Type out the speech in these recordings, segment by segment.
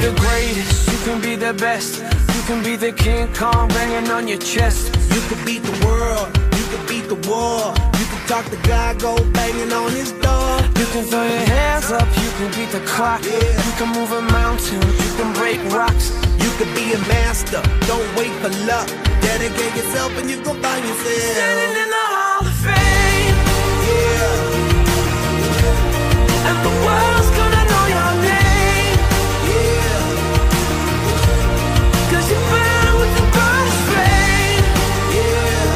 the greatest, you can be the best. You can be the King Kong banging on your chest. You could beat the world, you could beat the war. You can talk to God, go banging on his door. You can throw your hands up, you can beat the clock. You can move a mountain, you can break rocks. You could be a master, don't wait for luck. Dedicate yourself and you gon' find yourself standing in the Hall of Fame. Yeah. And the world's gonna know your name. Yeah. 'Cause you burn with the brightest flame. Yeah.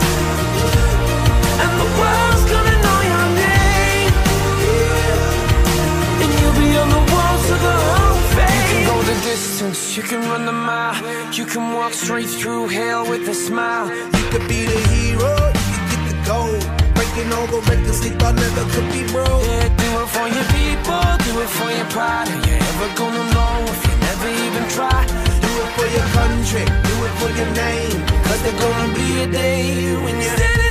And the world's gonna know your name. Yeah. And you'll be on the walls of the Hall of Fame. You can go the distance, you can run the mile. You can walk straight through hell with a smile. You could be the hero, you can get the gold. Breaking all the records they thought never could be broke. Yeah, do it for your people, do it for your pride. Are you ever gonna know if you never even try? Do it for your country, do it for your name. 'Cause there's gonna be a day when you're